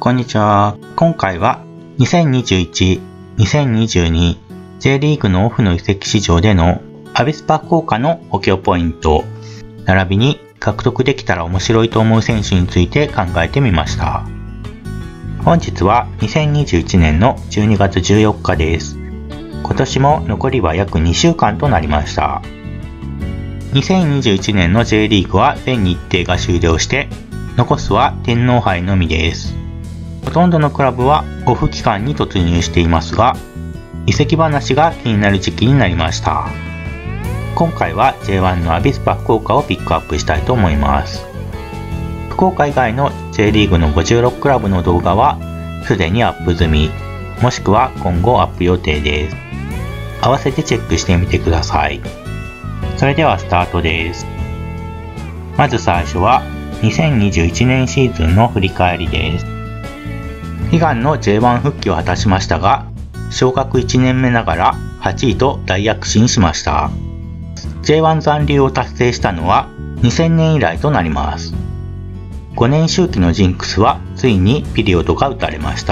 こんにちは。今回は2021、2022 J リーグのオフの移籍市場でのアビスパ福岡の補強ポイント、並びに獲得できたら面白いと思う選手について考えてみました。本日は2021年の12月14日です。今年も残りは約2週間となりました。2021年の J リーグは全日程が終了して、残すは天皇杯のみです。ほとんどのクラブはオフ期間に突入していますが、移籍話が気になる時期になりました。今回は J1 のアビスパ福岡をピックアップしたいと思います。福岡以外の J リーグの56クラブの動画はすでにアップ済み、もしくは今後アップ予定です。合わせてチェックしてみてください。それではスタートです。まず最初は2021年シーズンの振り返りです。悲願の J1 復帰を果たしましたが、昇格1年目ながら8位と大躍進しました。J1 残留を達成したのは2000年以来となります。5年周期のジンクスはついにピリオドが打たれました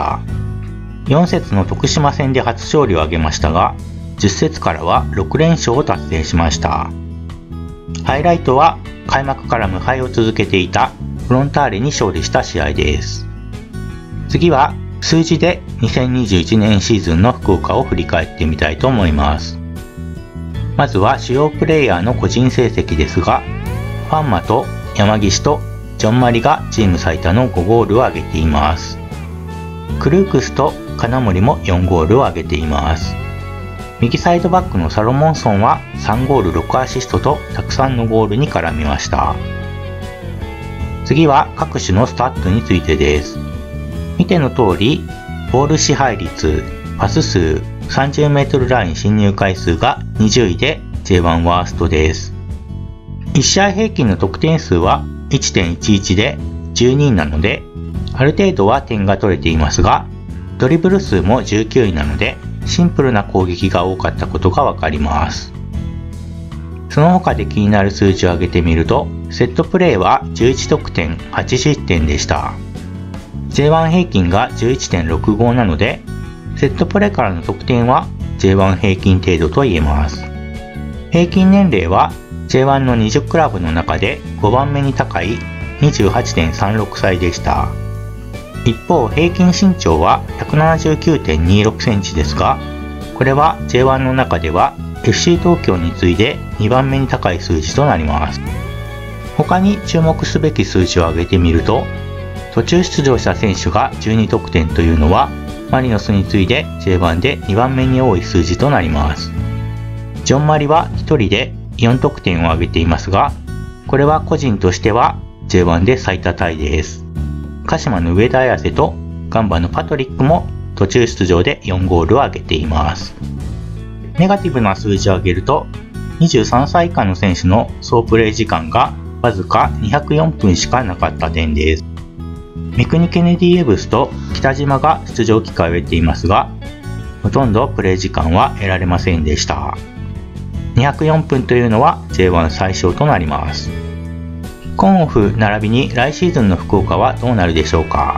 。4節の徳島戦で初勝利を挙げましたが、10節からは6連勝を達成しました。ハイライトは開幕から無敗を続けていたフロンターレに勝利した試合です。次は数字で2021年シーズンの福岡を振り返ってみたいと思います。まずは主要プレイヤーの個人成績ですが、ファンマと山岸とジョンマリがチーム最多の5ゴールを挙げています。クルークスと金森も4ゴールを挙げています。右サイドバックのサロモンソンは3ゴール6アシストとたくさんのゴールに絡みました。次は各種のスタッツについてです。見ての通り、ボール支配率、パス数、30m ライン侵入回数が20位で J1 ワーストです。1試合平均の得点数は 1.11 で12位なので、ある程度は点が取れていますが、ドリブル数も19位なので、シンプルな攻撃が多かったことがわかります。その他で気になる数字を挙げてみると、セットプレーは11得点、8失点でした。J1 平均が 11.65 なので、セットプレーからの得点は J1 平均程度と言えます。平均年齢は J1 の20クラブの中で5番目に高い 28.36 歳でした。一方、平均身長は 179.26 センチですが、これは J1 の中では FC 東京に次いで2番目に高い数字となります。他に注目すべき数字を挙げてみると、途中出場した選手が12得点というのは、マリノスに次いで J1 で2番目に多い数字となります。ジョンマリは1人で4得点を挙げていますが、これは個人としては J1 で最多タイです。鹿島の上田綺世とガンバのパトリックも途中出場で4ゴールを挙げています。ネガティブな数字を挙げると、23歳以下の選手の総プレー時間がわずか204分しかなかった点です。三國ケネディ・エブスと北島が出場機会を得ていますが、ほとんどプレー時間は得られませんでした。204分というのは J1 最小となります。今オフ並びに来シーズンの福岡はどうなるでしょうか。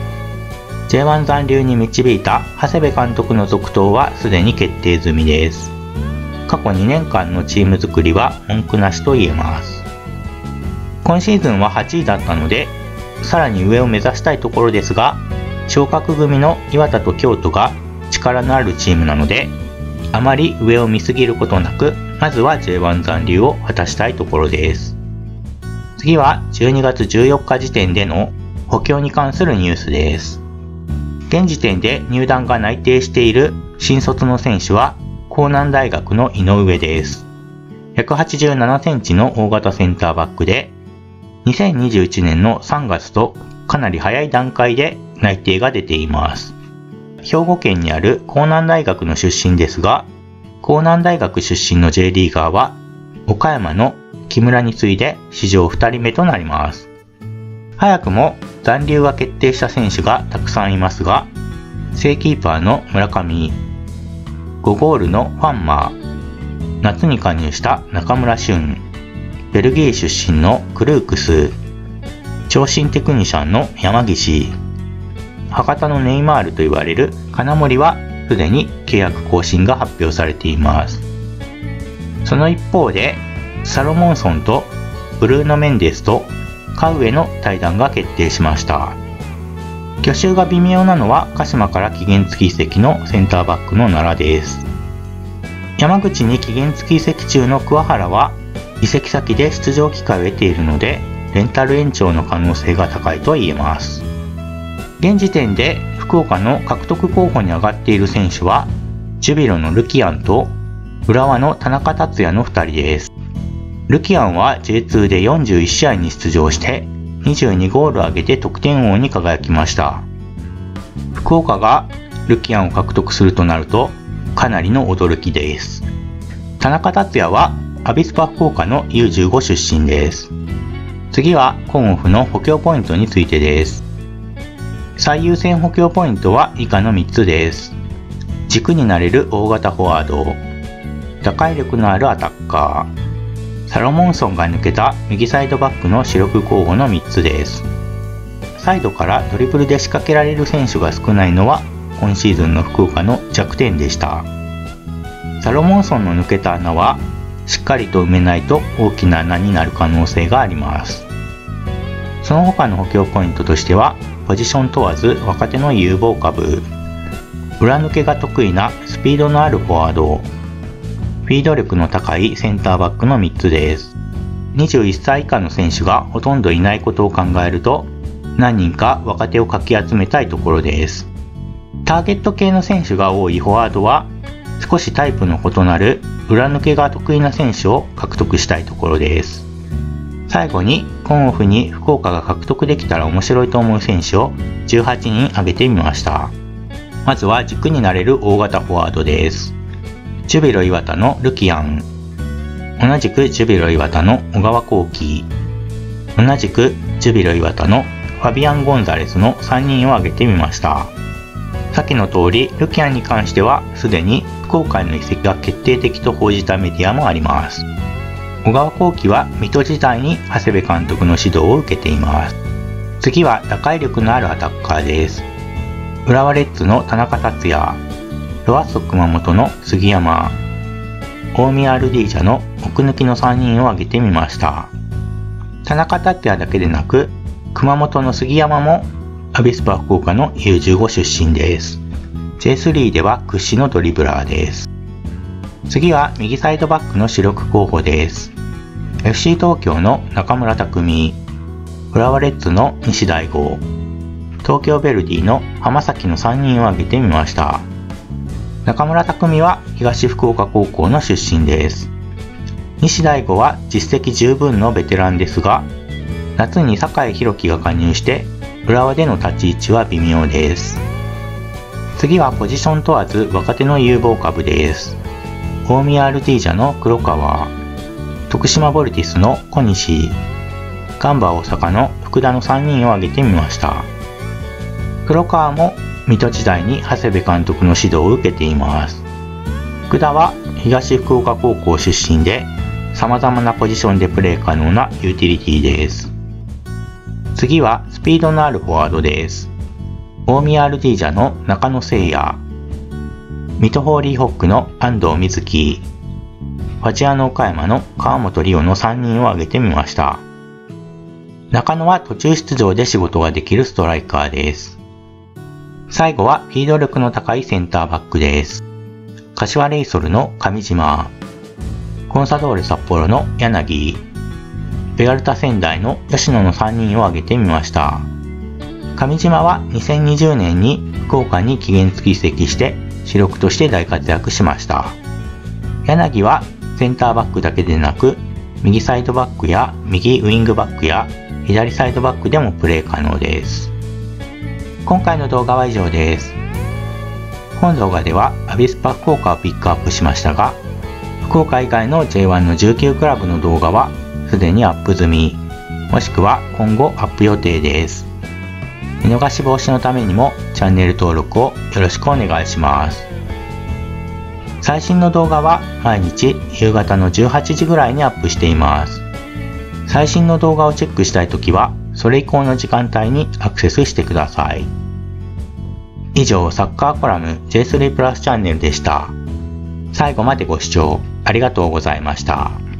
J1 残留に導いた長谷部監督の続投はすでに決定済みです。過去2年間のチーム作りは文句なしと言えます。今シーズンは8位だったので、さらに上を目指したいところですが、昇格組の磐田と京都が力のあるチームなので、あまり上を見すぎることなく、まずは J1 残留を果たしたいところです。次は12月14日時点での補強に関するニュースです。現時点で入団が内定している新卒の選手は甲南大学の井上です。187センチの大型センターバックで、2021年の3月とかなり早い段階で内定が出ています。兵庫県にある甲南大学の出身ですが、甲南大学出身の J リーガーは岡山の木村に次いで史上2人目となります。早くも残留が決定した選手がたくさんいますが、正キーパーの村上、5ゴールのファンマー、夏に加入した中村俊、ベルギー出身のクルークス、長身テクニシャンの山岸、 博多のネイマールと言われる金森はすでに契約更新が発表されています。その一方でサロモンソンとブルーノ・メンデスとカウエの対談が決定しました。去就が微妙なのは鹿島から期限付き移籍のセンターバックの奈良です。山口に期限付き移籍中の桑原は移籍先で出場機会を得ているのでレンタル延長の可能性が高いと言えます。現時点で福岡の獲得候補に上がっている選手はジュビロのルキアンと浦和の田中達也の2人です。ルキアンは J2 で41試合に出場して22ゴールを挙げて得点王に輝きました。福岡がルキアンを獲得するとなるとかなりの驚きです。田中達也はアビスパ福岡の U15 出身です。次はコンオフの補強ポイントについてです。最優先補強ポイントは以下の3つです。軸になれる大型フォワード、打開力のあるアタッカー、サロモンソンが抜けた右サイドバックの主力候補の3つです。サイドからドリブルで仕掛けられる選手が少ないのは今シーズンの福岡の弱点でした。サロモンソンの抜けた穴はしっかりと埋めないと大きな穴になる可能性があります。その他の補強ポイントとしてはポジション問わず若手の有望株、裏抜けが得意なスピードのあるフォワード、フィード力の高いセンターバックの3つです。21歳以下の選手がほとんどいないことを考えると何人か若手をかき集めたいところです。ターゲット系の選手が多いフォワードは少しタイプの異なる裏抜けが得意な選手を獲得したいところです。最後にコンオフに福岡が獲得できたら面白いと思う選手を18人挙げてみました。まずは軸になれる大型フォワードです。ジュビロ磐田のルキアン、同じくジュビロ磐田の小川幸輝、同じくジュビロ磐田のファビアン・ゴンザレスの3人を挙げてみました。先の通りルキアンに関してはすでに福岡への移籍が決定的と報じたメディアもあります。小川幸輝は水戸時代に長谷部監督の指導を受けています。次は打開力のあるアタッカーです。浦和レッズの田中達也、ロアッソ熊本の杉山、大宮アルディージャの奥抜きの3人を挙げてみました。田中達也だけでなく熊本の杉山もアビスパ福岡の U15 出身です。J3 では屈指のドリブラーです。次は右サイドバックの主力候補です。FC 東京の中村拓海、浦和レッズの西大吾、東京ヴェルディの浜崎の3人を挙げてみました。中村拓海は東福岡高校の出身です。西大吾は実績十分のベテランですが、夏に酒井宏樹が加入して浦和での立ち位置は微妙です。次はポジション問わず若手の有望株です。大宮アルディージャの黒川、徳島ボルティスの小西、ガンバ大阪の福田の3人を挙げてみました。黒川も水戸時代に長谷部監督の指導を受けています。福田は東福岡高校出身で様々なポジションでプレー可能なユーティリティです。次はスピードのあるフォワードです。大宮アルディージャの中野誠也、水戸ホーリーホックの安藤瑞希、ファジアノ岡山の川本理央の3人を挙げてみました。中野は途中出場で仕事ができるストライカーです。最後はフィード力の高いセンターバックです。柏レイソルの上島、コンサドーレ札幌の柳、ベガルタ仙台の吉野の3人を挙げてみました。上島は2020年に福岡に期限付き移籍して主力として大活躍しました。柳はセンターバックだけでなく右サイドバックや右ウイングバックや左サイドバックでもプレー可能です。今回の動画は以上です。本動画ではアビスパ福岡をピックアップしましたが、福岡以外の J1 の19クラブの動画はすでにアップ済み、もしくは今後アップ予定です。見逃し防止のためにもチャンネル登録をよろしくお願いします。最新の動画は毎日夕方の18時ぐらいにアップしています。最新の動画をチェックしたいときはそれ以降の時間帯にアクセスしてください。 以上、サッカーコラム J3 プラスチャンネルでした。最後までご視聴ありがとうございました。